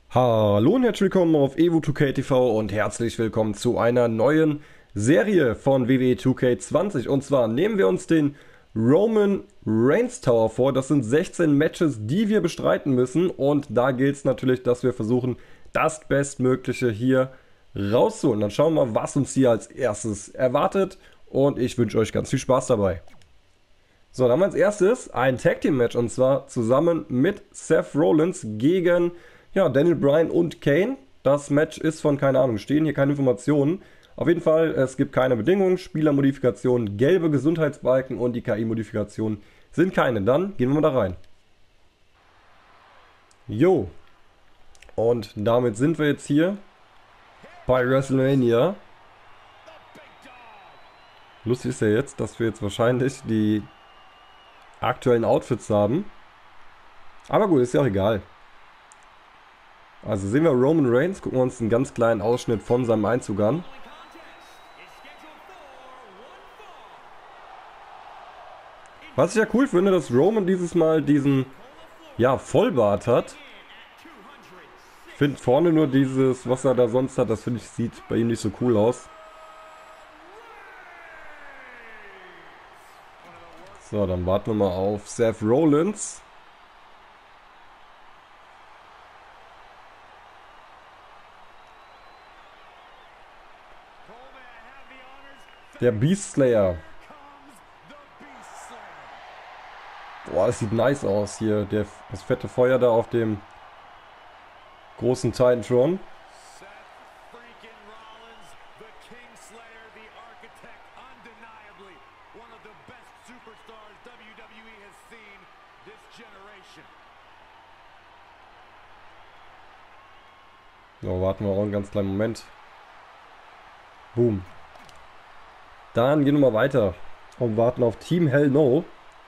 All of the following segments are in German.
Hallo und herzlich willkommen auf evo2k.tv und herzlich willkommen zu einer neuen Serie von WWE 2K20. Und zwar nehmen wir uns den Roman Reigns Tower vor. Das sind 16 Matches, die wir bestreiten müssen. Und da gilt es natürlich, dass wir versuchen, das Bestmögliche hier rauszuholen. Dann schauen wir mal, was uns hier als erstes erwartet. Und ich wünsche euch ganz viel Spaß dabei. So, dann haben wir als erstes ein Tag Team Match. Und zwar zusammen mit Seth Rollins gegen... ja, Daniel Bryan und Kane. Das Match ist von, keine Ahnung, stehen hier keine Informationen. Auf jeden Fall, es gibt keine Bedingungen, Spielermodifikationen, gelbe Gesundheitsbalken und die KI-Modifikationen sind keine. Dann gehen wir mal da rein. Jo. Und damit sind wir jetzt hier bei WrestleMania. Lustig ist ja jetzt, dass wir jetzt wahrscheinlich die aktuellen Outfits haben. Aber gut, ist ja auch egal. Also sehen wir Roman Reigns, gucken wir uns einen ganz kleinen Ausschnitt von seinem Einzug an. Was ich ja cool finde, dass Roman dieses Mal diesen, ja, Vollbart hat. Ich finde vorne nur dieses, was er da sonst hat, das finde ich, sieht bei ihm nicht so cool aus. So, dann warten wir mal auf Seth Rollins. Der Beast Slayer. Boah, das sieht nice aus hier. Das fette Feuer da auf dem großen Titantron. So, warten wir auch einen ganz kleinen Moment. Boom. Dann gehen wir mal weiter und warten auf Team Hell No.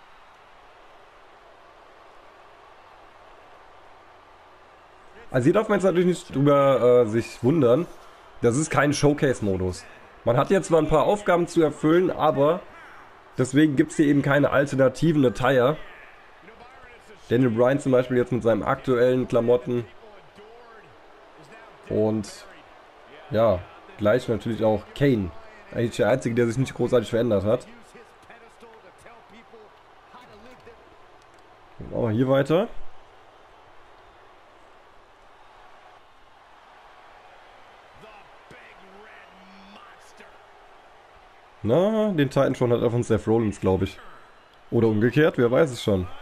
Also hier darf man jetzt natürlich nicht drüber sich wundern. Das ist kein Showcase-Modus. Man hat jetzt zwar ein paar Aufgaben zu erfüllen, aber deswegen gibt es hier eben keine alternativen Attire. Daniel Bryan zum Beispiel jetzt mit seinen aktuellen Klamotten. Und ja, gleich natürlich auch Kane. Eigentlich der Einzige, der sich nicht großartig verändert hat. Oh, hier weiter. Na, den Titan schon hat er von Seth Rollins, glaube ich. Oder umgekehrt, wer weiß es schon.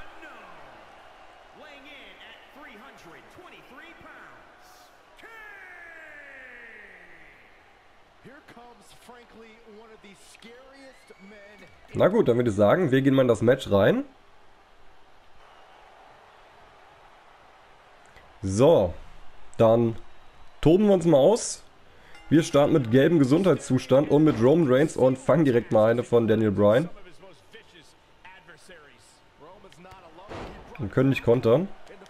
Na gut, dann würde ich sagen, wir gehen mal in das Match rein. So, dann toben wir uns mal aus. Wir starten mit gelbem Gesundheitszustand und mit Roman Reigns und fangen direkt mal eine von Daniel Bryan. Und können nicht kontern.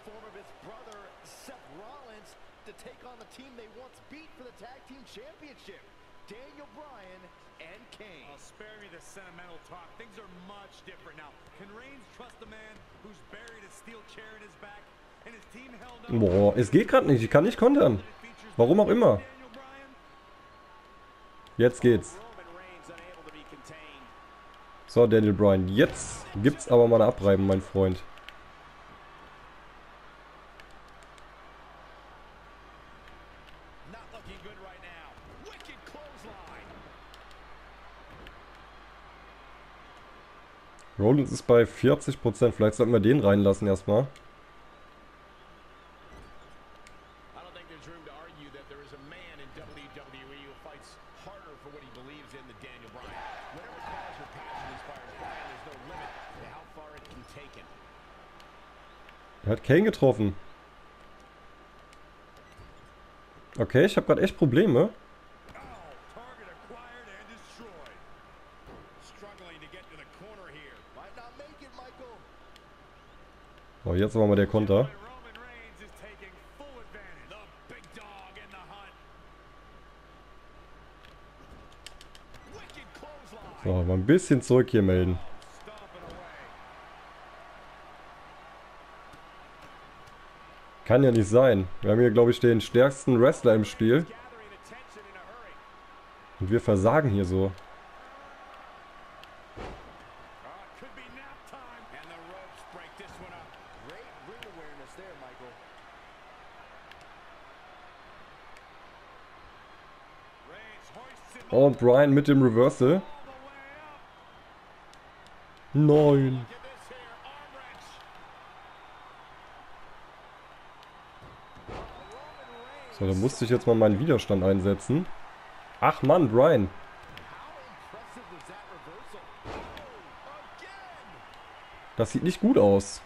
Boah, es geht gerade nicht. Ich kann nicht kontern. Warum auch immer. Jetzt geht's. So, Daniel Bryan. Jetzt gibt's aber mal eine Abreibung, mein Freund. Rollins ist bei 40%. Vielleicht sollten wir den reinlassen erstmal. Er hat Kane getroffen. Okay, ich habe gerade echt Probleme. Oh, jetzt war mal der Konter. So, mal ein bisschen zurück hier melden. Kann ja nicht sein. Wir haben hier, glaube ich, den stärksten Wrestler im Spiel. Und wir versagen hier so. Und Bryan mit dem Reversal. Nein. So, da musste ich jetzt mal meinen Widerstand einsetzen. Ach Mann, Bryan. Das sieht nicht gut aus.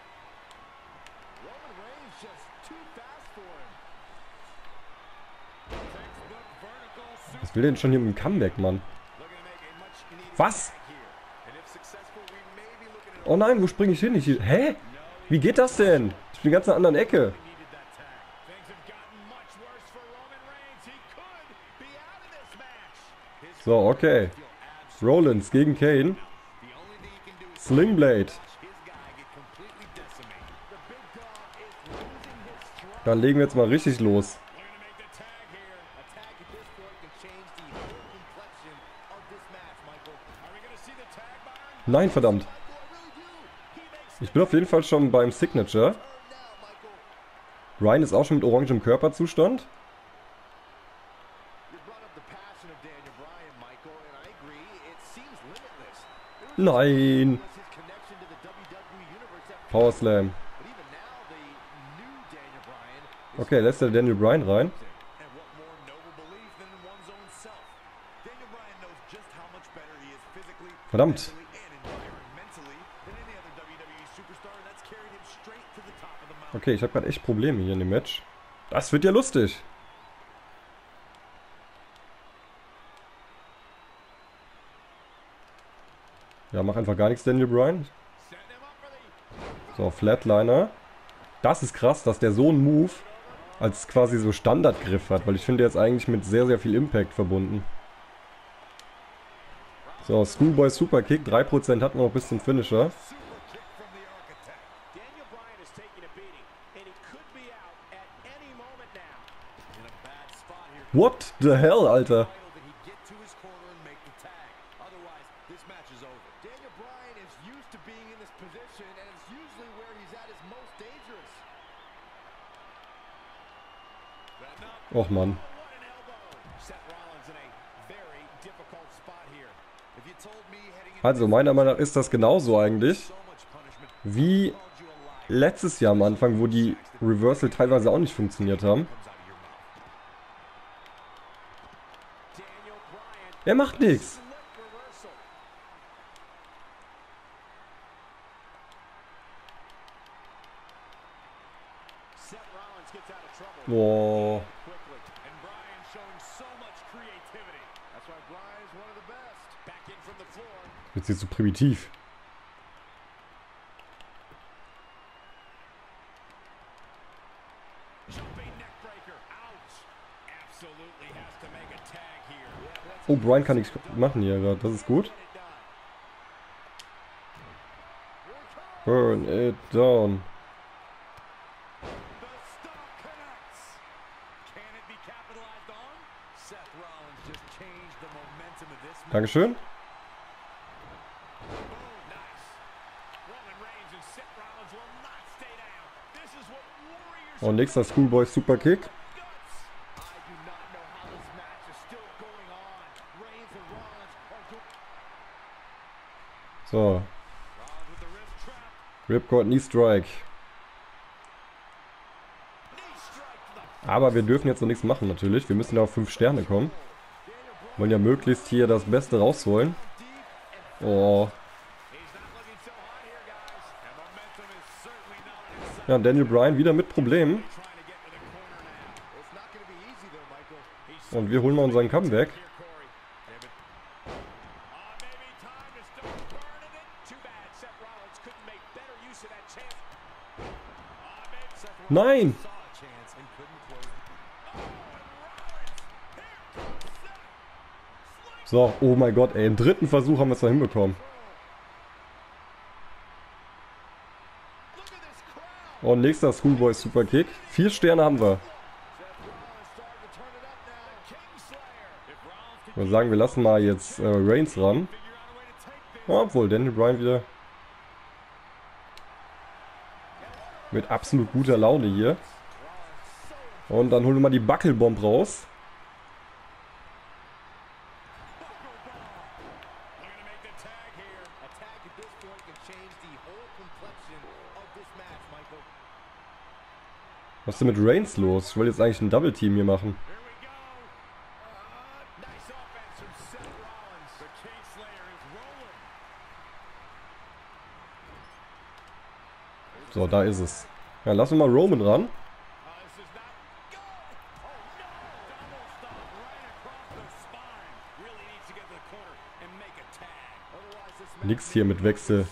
Was will denn schon hier mit dem Comeback, Mann? Was? Oh nein, wo springe ich hin? Hä? Wie geht das denn? Ich bin ganz in einer anderen Ecke. So, okay. Rollins gegen Kane. Slingblade. Dann legen wir jetzt mal richtig los. Nein, verdammt. Ich bin auf jeden Fall schon beim Signature. Bryan ist auch schon mit orangem Körperzustand. Nein. Power Slam. Okay, lässt der Daniel Bryan rein. Verdammt. Okay, ich habe gerade echt Probleme hier in dem Match. Das wird ja lustig. Ja, mach einfach gar nichts, Daniel Bryan. So, Flatliner. Das ist krass, dass der so einen Move als quasi so Standardgriff hat, weil ich finde, der ist eigentlich mit sehr, sehr viel Impact verbunden. So, Schoolboy Superkick, 3% hatten wir noch bis zum Finisher. What the hell, Alter? Och Mann. Also meiner Meinung nach ist das genauso eigentlich wie letztes Jahr am Anfang, wo die Reversal teilweise auch nicht funktioniert haben. Er macht nichts. Boah. Jetzt ist so primitiv. Oh, Bryan kann nichts machen hier gerade. Das ist gut. Burn it down. Dankeschön. Und nächster Schoolboy Superkick. So. Ripcord Knee Strike. Aber wir dürfen jetzt noch nichts machen natürlich. Wir müssen ja auf 5 Sterne kommen. Wollen ja möglichst hier das Beste rausholen. Oh. Ja, Daniel Bryan wieder mit Problemen. Und wir holen mal unseren Comeback. Nein! So, oh mein Gott, ey, im dritten Versuch haben wir es da hinbekommen. Und nächster Schoolboy Superkick. 4 Sterne haben wir. Ich würde sagen, wir lassen mal jetzt Reigns ran. Obwohl, Daniel Bryan wieder mit absolut guter Laune hier. Und dann holen wir mal die Buckelbomb raus. Was ist denn mit Reigns los? Ich wollte jetzt eigentlich ein Double Team hier machen. So, da ist es. Ja, lassen wir mal Roman ran. Nix hier mit Wechsel.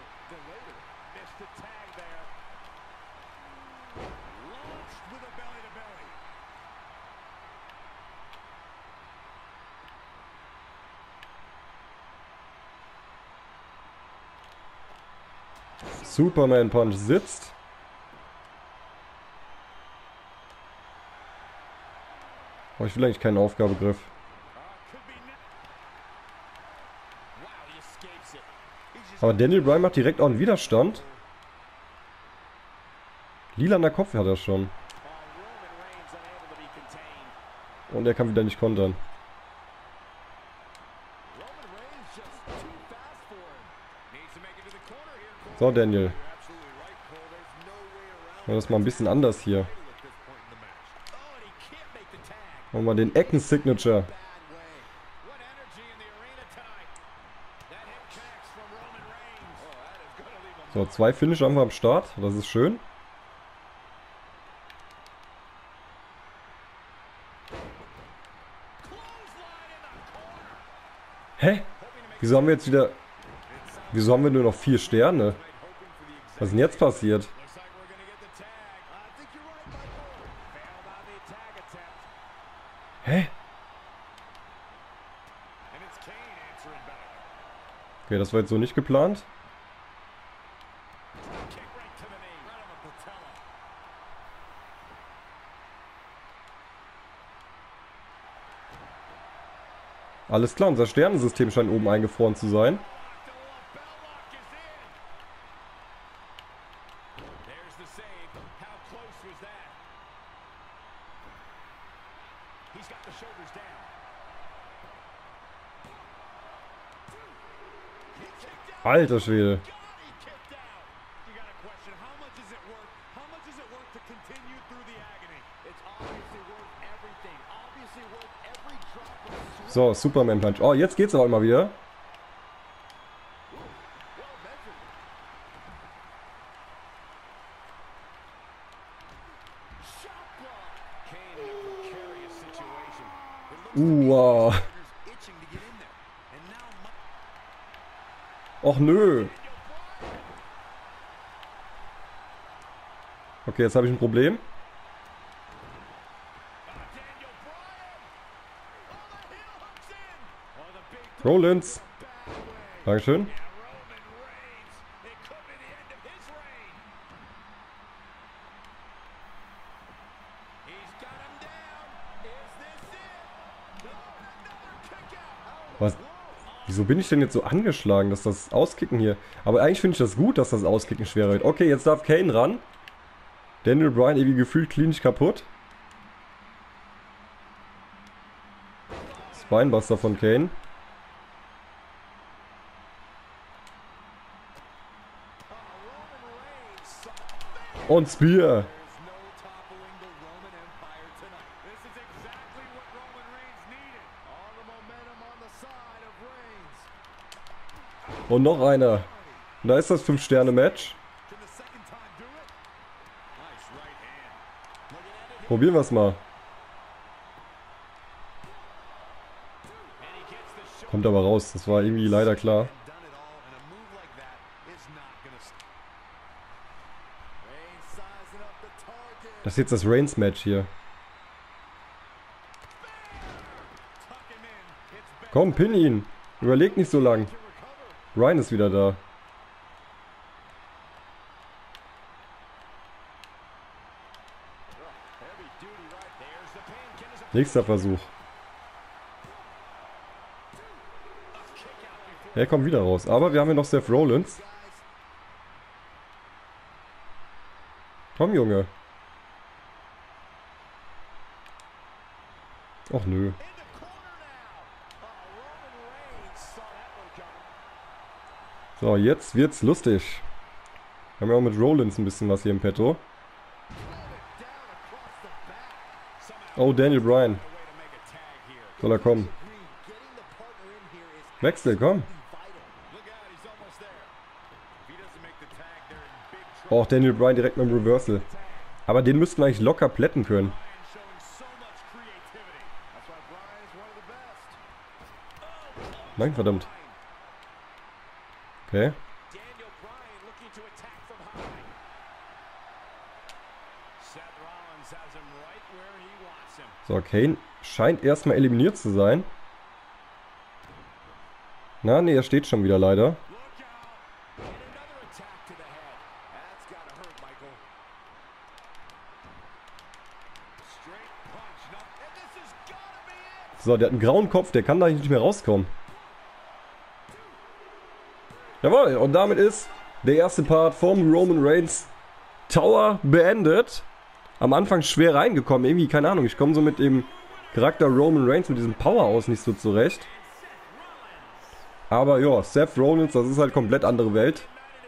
Superman Punch sitzt. Oh, ich will eigentlich keinen Aufgabegriff. Aber Daniel Bryan macht direkt auch einen Widerstand. Lilaner Kopf hat er schon. Und er kann wieder nicht kontern. So, Daniel. Ja, das ist mal ein bisschen anders hier. Machen wir den Ecken-Signature. So, 2 Finisher haben wir am Start. Das ist schön. Hä? Wieso haben wir jetzt wieder... Wieso haben wir nur noch 4 Sterne? Was ist denn jetzt passiert? Hä? Okay, das war jetzt so nicht geplant. Alles klar, unser Sternensystem scheint oben eingefroren zu sein. Alter Schwede. So, Superman Punch. Oh, jetzt geht's aber mal wieder. Wow. Och nö. Okay, jetzt habe ich ein Problem. Rollins. Dankeschön. Was? Wieso bin ich denn jetzt so angeschlagen, dass das Auskicken hier... Aber eigentlich finde ich das gut, dass das Auskicken schwerer wird. Okay, jetzt darf Kane ran. Daniel Bryan irgendwie gefühlt klinisch kaputt. Spinebuster von Kane. Und Spear. Und noch einer. Und da ist das 5-Sterne-Match. Probieren wir es mal. Kommt aber raus. Das war irgendwie leider klar. Das ist jetzt das Reigns-Match hier. Komm, pin ihn. Überleg nicht so lang. Ryan ist wieder da. Nächster Versuch. Er kommt wieder raus. Aber wir haben hier noch Seth Rollins. Komm, Junge. Och nö. So, jetzt wird's lustig. Wir haben ja auch mit Rollins ein bisschen was hier im Petto. Oh, Daniel Bryan. Soll er kommen? Wechsel, komm. Oh, Daniel Bryan direkt mit dem Reversal. Aber den müssten wir eigentlich locker plätten können. Nein, verdammt. Okay. So, Kane scheint erstmal eliminiert zu sein. Na, nee, er steht schon wieder leider. So, der hat einen grauen Kopf, der kann da nicht mehr rauskommen. Jawohl, und damit ist der erste Part vom Roman Reigns Tower beendet. Am Anfang schwer reingekommen, irgendwie, keine Ahnung, ich komme so mit dem Charakter Roman Reigns, mit diesem Powerhouse nicht so zurecht. Aber ja, Seth Rollins, das ist halt komplett andere Welt.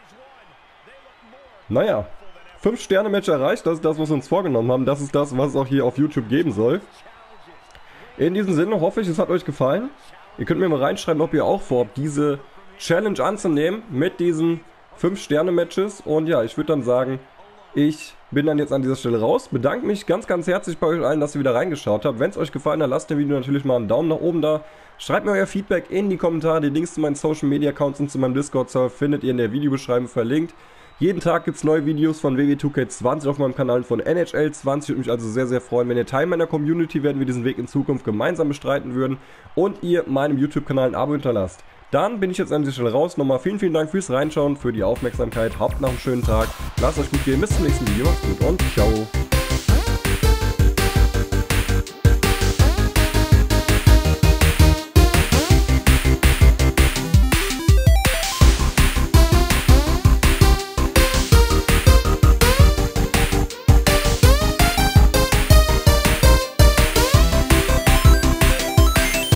Naja, 5-Sterne-Match erreicht, das ist das, was wir uns vorgenommen haben. Das ist das, was es auch hier auf YouTube geben soll. In diesem Sinne hoffe ich, es hat euch gefallen. Ihr könnt mir mal reinschreiben, ob ihr auch vorhabt, diese Challenge anzunehmen mit diesen 5-Sterne-Matches. Und ja, ich würde dann sagen, ich bin dann jetzt an dieser Stelle raus. Bedanke mich ganz, ganz herzlich bei euch allen, dass ihr wieder reingeschaut habt. Wenn es euch gefallen hat, lasst dem Video natürlich mal einen Daumen nach oben da. Schreibt mir euer Feedback in die Kommentare. Die Links zu meinen Social Media Accounts und zu meinem Discord-Server findet ihr in der Videobeschreibung verlinkt. Jeden Tag gibt es neue Videos von WWE2K20 auf meinem Kanal von NHL20. Würde mich also sehr, sehr freuen, wenn ihr Teil meiner Community werden wir diesen Weg in Zukunft gemeinsam bestreiten würden und ihr meinem YouTube-Kanal ein Abo hinterlasst. Dann bin ich jetzt an dieser Stelle raus. Nochmal vielen, vielen Dank fürs Reinschauen, für die Aufmerksamkeit. Habt noch einen schönen Tag. Lasst euch gut gehen. Bis zum nächsten Video. Macht's gut und ciao.